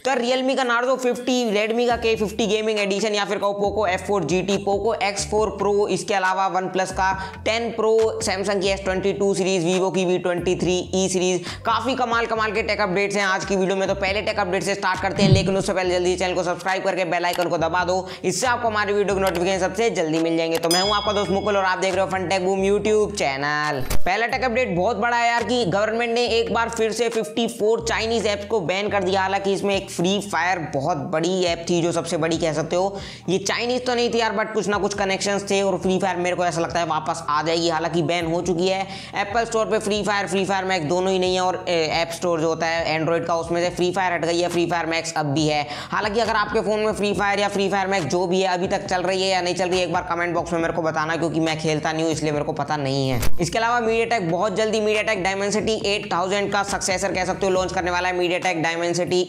तो यार रियलमी का नार्जो 50, रेडमी का K50 गेमिंग एडिशन, या फिर कहो Poco F4 GT, Poco X4 Pro, इसके अलावा वन प्लस का 10 Pro, सैमसंग की S22 सीरीज, वीवो की V23e सीरीज, काफी कमाल के टेक अपडेट्स हैं आज की वीडियो में। तो पहले टेक अपडेट से स्टार्ट करते हैं, लेकिन उससे पहले जल्दी चैनल को सब्सक्राइब करके बेल आइकन को दबा दो, इससे आपको हमारी वीडियो की नोटिफिकेशन सबसे जल्दी मिल जाएंगे। तो मैं हूं आपका दोस्त मुकुल और आप देख रहे हो fun tech boom YouTube channel. पहला टेक अपडेट बहुत बड़ा है यार कि गवर्नमेंट ने एक बार फिर से 54 चाइनीज ऐप्स को बैन कर दिया। हालांकि इसमें एक फ्री फायर बहुत बड़ी ऐप थी, जो सबसे बड़ी कह सकते हो। ये चाइनीज तो नहीं थी यार, बट कुछ ना कुछ कनेक्शंस थे, और फ्री फायर मेरे को ऐसा लगता है वापस आ जाएगी। हालांकि बैन हो चुकी है एप्पल स्टोर पे फ्री फायर मैक्स दोनों ही नहीं है, और ऐप स्टोर जो होता है एंड्रॉइड का उसमें से फ्री फायर हट गई है, फ्री फायर मैक्स अब भी है। हालांकि अगर आपके फोन में फ्री फायर या फ्री फायर मैक्स जो भी है अभी तक चल रही है या नहीं चल रही है, एक बार कमेंट बॉक्स में मेरे को बताना, क्योंकि मैं खेलता नहीं हूँ इसलिए मेरे को पता नहीं है। इसके अलावा मीडियाटेक बहुत जल्दी मीडियाटेक डायमेंसिटी 8000 का सक्सेसर कह सकते हो लॉन्च करने वाला है, मीडियाटेक डायमेंसिटी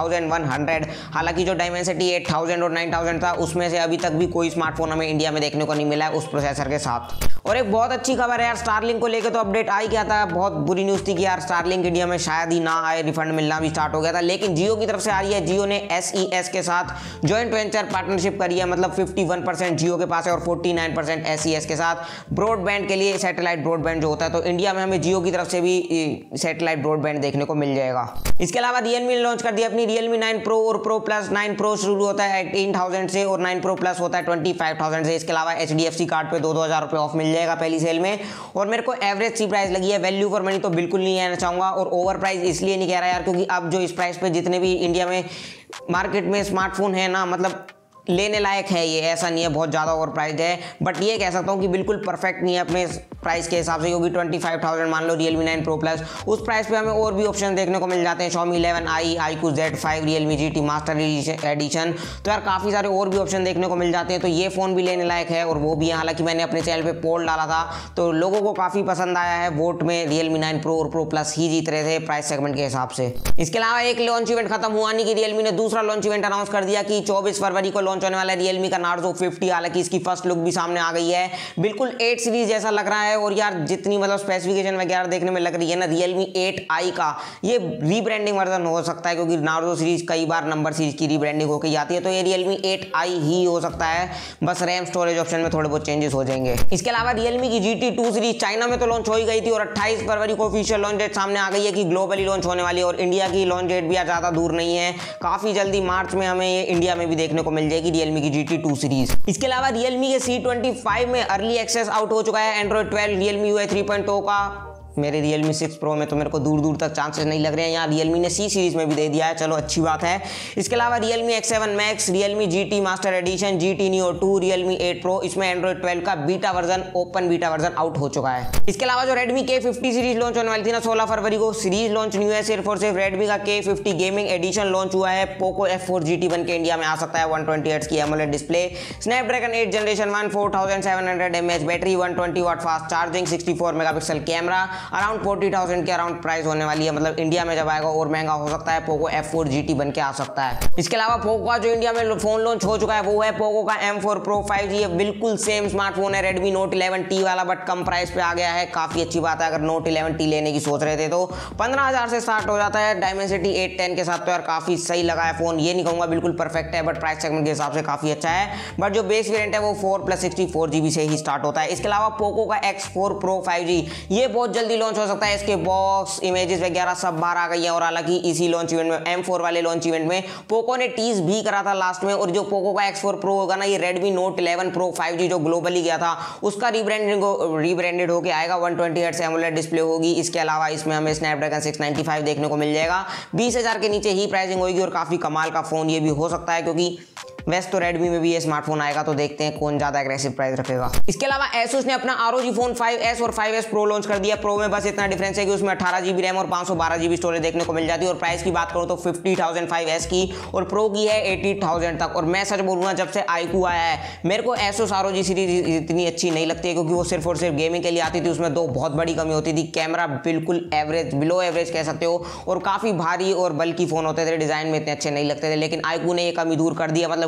8100। हालांकि जो डायमेंसिटी 8000 और 9000 था उसमें से अभी तक भी कोई स्मार्टफोन हमें इंडिया में देखने को नहीं मिला है उस प्रोसेसर के साथ। और एक बहुत अच्छी खबर है यार, स्टारलिंक को लेकर तो अपडेट आई क्या था, बहुत बुरी न्यूज थी कि यार स्टारलिंक इंडिया में शायद ही ना आए, रिफंड मिलना भी स्टार्ट हो गया था। लेकिन जियो की तरफ से आ रही है, जियो ने SES के साथ जॉइंट वेंचर पार्टनरशिप करी है, मतलब 51% जियो के पास है और 49% SES के साथ ब्रॉडबैंड के लिए, सैटेलाइट ब्रॉडबैंड जो होता है। तो इंडिया में हमें जियो की तरफ से भी सैटेलाइट ब्रॉडबैंड देखने को मिल जाएगा। इसके अलावा रियलमी ने लॉन्च कर दिया अपनी रियलमी 9 Pro और Pro Plus। 9 Pro शुरू होता है 18,000 से और 9 Pro Plus होता है 25,000 से। इसके अलावा HDFC कार्ड पे 2,000 रुपये ऑफ मिल जाएगा पहली सेल में। और मेरे को एवरेज सी प्राइस लगी है, वैल्यू फॉर मनी तो बिल्कुल नहीं कहना चाहूँगा, और ओवर प्राइस इसलिए नहीं कह रहा यार क्योंकि अब जो इस प्राइस पे जितने भी इंडिया में मार्केट में स्मार्टफोन है ना, मतलब लेने लायक है ये, ऐसा नहीं है बहुत ज़्यादा ओवर प्राइस है, बट ये कह सकता हूँ कि बिल्कुल परफेक्ट नहीं है अपने प्राइस के हिसाब से, क्योंकि 25,000 मान लो रियलमी 9 Pro Plus, उस प्राइस पे हमें और भी ऑप्शन देखने को मिल जाते हैं, Xiaomi 11i, iQOO Z5, Realme GT master edition. तो यार काफ़ी सारे और भी ऑप्शन देखने को मिल जाते हैं, तो ये फ़ोन भी लेने लायक है और वो भी है। हालांकि मैंने अपने चैनल पर पोल डाला था तो लोगों को काफ़ी पसंद आया है, वोट में रियलमी 9 Pro और Pro Plus ही जीत रहे थे प्राइस सेगमेंट के हिसाब से। इसके अलावा एक लॉन्च इवेंट खत्म हुआ नहीं कि रियलमी ने दूसरा लॉन्च इवेंट अनाउंस कर दिया कि 24 फरवरी को लॉन्च होने वाला है रियलमी का नार्जो 50। हालांकि इसकी फर्स्ट लुक भी सामने आ गई है, बिल्कुल 8 सीरीज जैसा लग रहा है। और यार जितनी मतलब स्पेसिफिकेशन वगैरह देखने में लग रही है ना, रियलमी 8i का ये रीब्रांडिंग वर्जन हो सकता है, क्योंकि नार्जो सीरीज कई बार नंबर सीरीज की रीब्रांडिंग होकर जाती है, तो ये रियलमी 8i ही हो सकता है, बस रैम स्टोरेज ऑप्शन में थोड़े बहुत चेंजेस हो जाएंगे। इसके अलावा रियलमी की GT2 सीरीज चाइना में तो लॉन्च हो ही गई थी और 28 फरवरी को ऑफिशियल लॉन्च डेट सामने आ गई है कि ग्लोबली लॉन्च होने वाली है, और इंडिया की लॉन्च डेट भी ज़्यादा दूर नहीं है, काफी जल्दी मार्च में हमें ये इंडिया में भी देखने को मिल जाएगी रियलमी की GT2 सीरीज। इसके अलावा रियलमी के C25 में अर्ली एक्सेस आउट हो चुका है एंड्रॉइड 12 रियलमी UI 3.0 का। मेरे Realme 6 Pro में तो मेरे को दूर तक चांसेस नहीं लग रहे हैं, यहाँ Realme ने C सीरीज में भी दे दिया है, चलो अच्छी बात है। इसके अलावा Realme X7 Max, Realme GT master edition, GT Neo 2, Realme 8 Pro, इसमें एंड्रॉइड 12 का beta version, open beta version out हो चुका है। इसके अलावा जो Redmi K50 सीरीज लॉन्च होने वाली थी ना 16 फरवरी को, सीरीज लॉन्च नहीं हुआ है सिर्फ और सिर्फ Redmi का K50 गेमिंग एडिशन लॉन्च हुआ है। पोको F4 GT बन के इंडिया में आ सकता है, 120 Hz की AMOLED display, Snapdragon 8 generation 1, 4700 mAh battery, 120 watt fast charging, 64 megapixel camera, around 40,000 के अराउंड प्राइस होने वाली है। मतलब इंडिया में जब आएगा और महंगा हो सकता है, पोको F4 GT बन के आ सकता है। इसके अलावा पोको का जो इंडिया में फोन लॉन्च हो चुका है वो है पोको का M4 Pro 5G। ये बिल्कुल सेम स्मार्टफोन है Redmi Note 11T वाला, बट कम प्राइस पे आ गया है, काफी अच्छी बात है। अगर Note 11T लेने की सोच रहे थे तो 15,000 से स्टार्ट हो जाता है डायमेंसिटी 810 के साथ, तो यार काफी सही लगा है फोन। ये नहीं कहूंगा बिल्कुल परफेक्ट है, बट प्राइस सेगमेंट के हिसाब से काफी अच्छा है। बट जो बेस वेरिएंट है वो 4+64 GB से ही स्टार्ट होता है। इसके अलावा पोको का X4 Pro 5G ये बहुत जल्दी लॉन्च हो सकता है, इसके बॉक्स इमेजेस वगैरह सब बाहर आ गई है। और हालांकि इसी लॉन्च इवेंट में M4 वाले लॉन्च इवेंट में पोको ने टीज भी करा था लास्ट में। और जो पोको का X4 Pro होगा ना, ये Redmi Note 11 Pro 5G जो ग्लोबली गया था उसका रीब्रांडेड होके आएगा, 120 Hz AMOLED डिस्प्ले होगी। इसके अलावा इसमें हमें स्नैपड्रैगन 695 देखने को मिल जाएगा, 20,000 के नीचे ही प्राइसिंग होगी, और काफी कमाल का फोन ये भी हो सकता है, क्योंकि वैसे तो Redmi में भी ये स्मार्टफोन आएगा, तो देखते हैं कौन ज्यादा एग्रेसिव प्राइस रखेगा। इसके अलावा Asus ने अपना ROG Phone 5S और 5S Pro लॉन्च कर दिया। प्रो में बस इतना डिफरेंस है कि उसमें 18 GB रैम और 512 GB स्टोरेज देखने को मिल जाती है। और प्राइस की बात करूं तो 50,000 5S की और प्रो की है 80,000 तक। और मैं सच बोलूंगा, जब से iQOO आया है मेरे को Asus ROG सीरीज इतनी अच्छी नहीं लगती है, क्योंकि वो सिर्फ और सिर्फ गेमिंग के लिए आती थी। उसमें दो बहुत बड़ी कमी होती थी, कैमरा बिल्कुल एवरेज, बिलो एवरेज कह सकते हो, और काफी भारी और बल्कि फोन होते थे, डिजाइन में इतने अच्छे नहीं लगते थे। लेकिन iQOO ने ये कमी दूर कर दी है, मतलब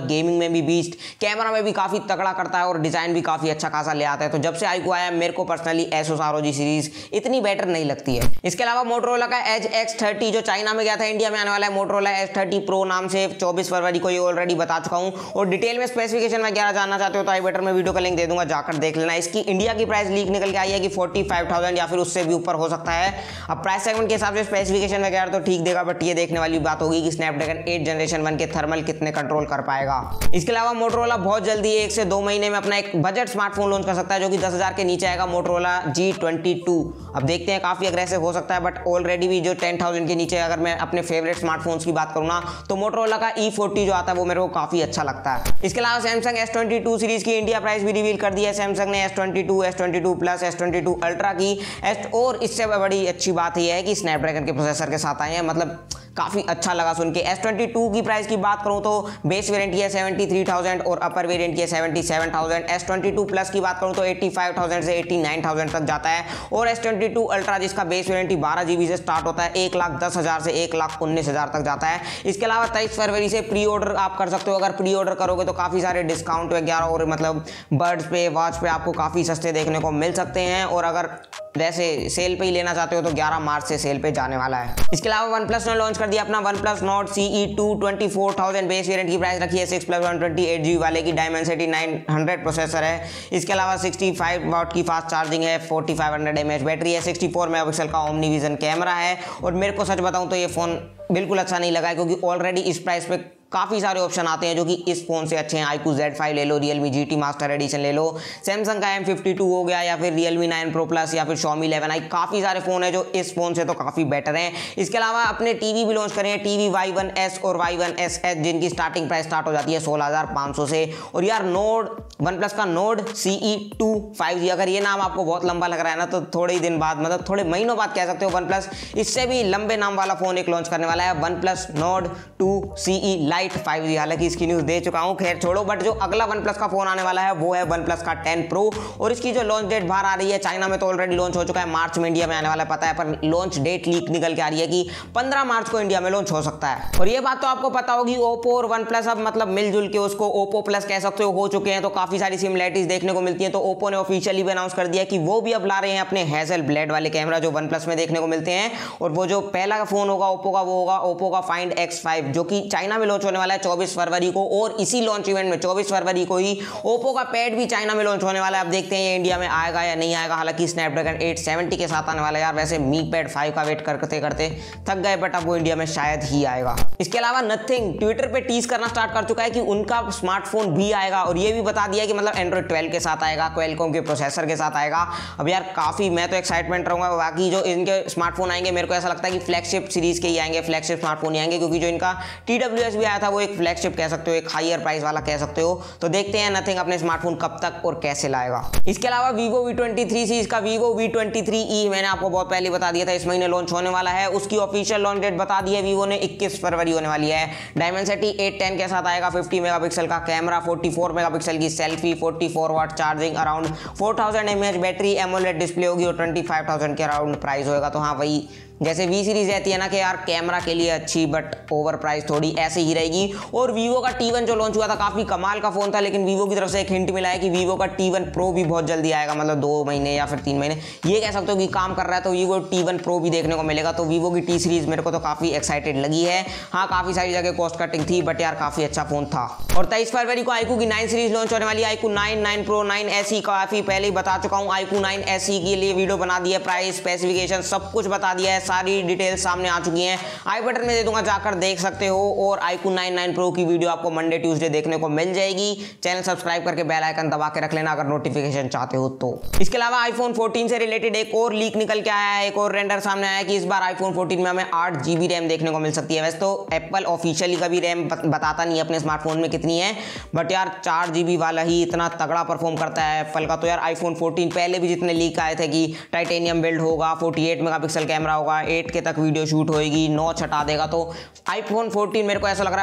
मतलब गेमिंग में भी बीस्ट, कैमरा में भी काफ़ी तगड़ा करता है और डिज़ाइन भी काफ़ी अच्छा खासा ले आता है। तो जब से iQOO आया मेरे को पर्सनली Asus ROG सीरीज़ इतनी बेटर नहीं लगती है। इसके अलावा मोटोरोला का Edge X30 जो चाइना में गया था, इंडिया में आने वाला है मोटोरोला X30 Pro नाम से 24 फरवरी को, ये ऑलरेडी बता चुका हूँ। और डिटेल में स्पेसिफिकेशन वगैरह जानना चाहते हो तो आई बटन में वीडियो का लिंक दे दूंगा, जाकर देख लेना। इसकी इंडिया की प्राइस लीक निकल के आई है कि 45,000 या फिर उससे भी ऊपर हो सकता है। अब प्राइस सेगमेंट के हिसाब से स्पेसिफिकेशन वगैरह तो ठीक देगा, बट ये देखने वाली बात होगी कि स्नैपड्रैगन 8 जनरेशन 1 के थर्मल कितने कंट्रोल कर पाएगा। इसके अलावा मोटोरोला बहुत जल्दी 1 से 2 महीने में अपना एक बजट स्मार्टफोन लॉन्च कर सकता है जो कि 10,000 के नीचे आएगा, मोटोरोला G22। अब देखते हैं, काफी अग्रेसिव हो सकता है, बट ऑलरेडी भी जो 10,000 के नीचे अगर मैं अपने फेवरेट स्मार्टफोन्स की बात करूँ ना तो मोटोरोला का E40 जो आता है वो मेरे को काफी अच्छा लगता है। इसके अलावा सैमसंग S22 सीरीज की इंडिया प्राइस भी रिवील कर दी है सैमसंग ने, S22, S22 plus, S22 ultra की। और इससे बड़ी अच्छी बात यह है कि स्नैपड्रैगन के प्रोसेसर के साथ आए हैं, मतलब काफ़ी अच्छा लगा सुन के। S22 की प्राइस की बात करूं तो बेस वेरिएंट की है 73,000 और अपर वेरिएंट की है 77,000। S22 प्लस की बात करूं तो 85,000 से 89,000 तक जाता है। और S22 अल्ट्रा जिसका बेस वेरिएंट 12 GB से स्टार्ट होता है 1,10,000 से 1,19,000 तक जाता है। इसके अलावा 23 फरवरी से प्री ऑर्डर आप कर सकते हो। अगर प्री ऑर्डर करोगे तो काफ़ी सारे डिस्काउंट वगैरह और मतलब बर्ड्स पे, वॉच पे आपको काफ़ी सस्ते देखने को मिल सकते हैं। और अगर वैसे सेल पे ही लेना चाहते हो तो 11 मार्च से सेल पे जाने वाला है। इसके अलावा OnePlus ने लॉन्च कर दिया अपना OnePlus Nord CE2 24,000 base variant की प्राइस रखी है 6+128 GB वाले की, Dimensity 900 प्रोसेसर है। इसके अलावा 65 वाट की फास्ट चार्जिंग है, 4500 mAh बैटरी है, 64 मेगापिक्सल का ओमनी विजन कैमरा है। और मेरे को सच बताऊं तो ये फोन बिल्कुल अच्छा नहीं लगा है, क्योंकि ऑलरेडी इस प्राइस पे काफ़ी सारे ऑप्शन आते हैं जो कि इस फोन से अच्छे हैं। iQOO Z5 ले लो, Realme GT Master Edition ले लो, Samsung का M52 हो गया, या फिर Realme 9 Pro Plus, या फिर Xiaomi 11i, काफ़ी सारे फ़ोन है जो इस फोन से तो काफ़ी बेटर हैं। इसके अलावा अपने टीवी भी लॉन्च करें हैं, टीवी Y1S और Y1SS, जिनकी स्टार्टिंग प्राइस स्टार्ट हो जाती है 16,500 से। और यार OnePlus का Nord CE2 5G, अगर ये नाम आपको बहुत लंबा लग रहा है ना तो थोड़े ही दिन बाद, मतलब थोड़े महीनों बाद कह सकते हो, OnePlus इससे भी लंबे नाम वाला फोन एक लॉन्च करने वाला है, OnePlus Nord 2 CE Lite 5G। हालांकि इसकी न्यूज़ दे चुका हूं, खैर छोड़ो। बट जो अगला OnePlus का फोन आने वाला है वो है OnePlus का 10 Pro, और इसकी जो लॉन्च डेट बाहर आ रही है, चाइना में तो ऑलरेडी लॉन्च हो चुका है, मार्च में इंडिया में आने वाला है पता है, पर लॉन्च डेट लीक निकल के आ रही है कि 15 मार्च को इंडिया में लॉन्च हो सकता है। और ये बात तो आपको पता होगी, ओप्पो और OnePlus अब मतलब मिलजुल के उसको ओप्पो प्लस कह सकते हो चुके हैं, तो काफी सारी सिमिलरिटीज देखने को मिलती है। तो ओप्पो ने ऑफिशियली भी अनाउंस कर दिया कि वो भी अब ला रहे हैं अपने हेजल ब्लेड वाले कैमरा जो OnePlus में देखने को मिलते हैं। और वो जो पहला फोन होगा ओप्पो का, वो होगा ओप्पो का Find X5, जो कि चाइना में लॉन्च होने वाला है 24 फरवरी को। और इसी लॉन्च इवेंट में 24 फरवरी को ही ओप्पो का पैड भी चाइना में लॉन्च होने वाला है। अब देखते हैं ये इंडिया में आएगा या नहीं आएगा। हालांकि स्नैपड्रैगन 870 के साथ आने वाला है। यार वैसे मी पैड 5 का वेट करते करते थक गए, बट अब वो इंडिया में शायद ही आएगा। इसके अलावा नथिंग ट्विटर पे टीज करना स्टार्ट कर चुका है कि उनका स्मार्टफोन भी आएगा, और ये भी बता दिया कि मतलब एंड्रॉइड 12 के साथ आएगा, क्वालकॉम के प्रोसेसर के साथ आएगा। अब यार काफी मैं तो एक्साइटमेंट रहूंगा। बाकी जो इनके स्मार्टफोन आएंगे मेरे को ऐसा लगता है कि फ्लैगशिप सीरीज के ही आएंगे, फ्लैगशिप स्मार्टफोन ही आएंगे, क्योंकि जो इनका TWS भी आया था वो एक फ्लैगशिप कह सकते हो, एक हायर प्राइस वाला कह सकते हो। तो देखते हैं नथिंग अपने स्मार्टफोन कब तक और कैसे लाएगा। इसके अलावा Vivo V23 सीरीज का Vivo V23e मैंने आपको बहुत पहले बता दिया था इस महीने लॉन्च होने वाला है। उसकी ऑफिशियल लॉन्च डेट बता दी है Vivo ने, 21 फरवरी होने वाली है। Dimensity 810 के साथ आएगा, 50 मेगापिक्सल का कैमरा, 44 मेगापिक्सल की selfie, 44 watt charging, around 4000 mAh battery, AMOLED display होगी और 25,000 के अराउंड प्राइस होगा। तो हाँ वही जैसे V सीरीज रहती है ना कि यार कैमरा के लिए अच्छी बट ओवर प्राइस थोड़ी, ऐसे ही रहेगी। और Vivo का T1 जो लॉन्च हुआ था काफी कमाल का फोन था, लेकिन Vivo की तरफ से एक हिंट मिला है कि Vivo का T1 Pro भी बहुत जल्दी आएगा, मतलब 2 महीने या फिर 3 महीने ये कह सकते हो कि काम कर रहा है। तो Vivo T1 Pro भी देखने को मिलेगा। तो Vivo की T सीरीज मेरे को तो काफी एक्साइटेड लगी है। हाँ काफी सारी जगह कॉस्ट कटिंग थी, बट यार काफी अच्छा फोन था। और 23 फरवरी को iQOO की 9 सीरीज लॉन्च होने वाली है। iQOO 9, 9 Pro, 9 SE काफी पहले ही बता चुका हूँ। iQOO 9 SE के लिए वीडियो बना दी है, प्राइस, स्पेसिफिकेशन सब कुछ बता दिया है, सारी डिटेल्स सामने आ चुकी हैं। आई बटन में दे दूंगा, जाकर देख सकते हो। और iQOO 9, 9 Pro की वीडियो आपको मंडे ट्यूसडे देखने को मिल जाएगी। चैनल सब्सक्राइब करके बेल आइकन दबा के रख लेना अगर नोटिफिकेशन चाहते हो तो। इसके अलावा iPhone 14 से रिलेटेड एक और लीक निकल के आया है, एक और रेंडर सामने आया है कि इस बार iPhone 14 में हमें 8 GB रैम देखने को मिल सकती है। वैसे तो एप्पल ऑफिशियली कभी रैम बताता नहीं है अपने स्मार्टफोन में कितनी है, बट यार 4 GB वाला ही इतना तगड़ा परफॉर्म करता है एप्पल का। तो यार iPhone 14 पहले भी जितने लीक आए थे कि टाइटेनियम बिल्ड होगा, 48 मेगापिक्सल कैमरा होगा, 8K तक वीडियो शूट होगी, नॉच हटा देगा। तो iPhone 14 मेरे को ऐसा लग रहा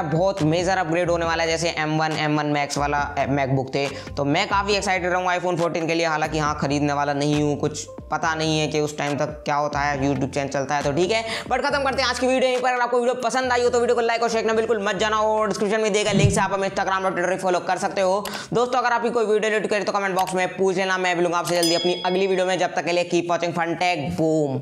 है बहुत मेजर अपग्रेड होने वाला है, जैसे M1 Max वाला मैकबुक थे। तो मैं काफ़ी एक्साइटेड रहूँगा आईफोन 14 के लिए। हालांकि हाँ, खरीदने वाला नहीं हूँ, कुछ पता नहीं है कि उस टाइम तक क्या होता है, यूट्यूब चैनल चलता है तो ठीक है। बट खत्म करते हैं आज की वीडियो यहीं पर। अगर आपको वीडियो पसंद आई हो तो वीडियो को लाइक और शेयर करना बिल्कुल मत जाना, और डिस्क्रिप्शन में देगा लिंक से आप हमें इंस्टाग्राम और ट्विटर फॉलो कर सकते हो। दोस्तों अगर आपकी कोई वीडियो रिलेटेड करे तो कमेंट बॉक्स में पूछ लेना, मैं मिलूंगा आपसे जल्दी अपनी अगली वीडियो में। जब तक के लिए कीप वॉचिंग फनटेक बूम।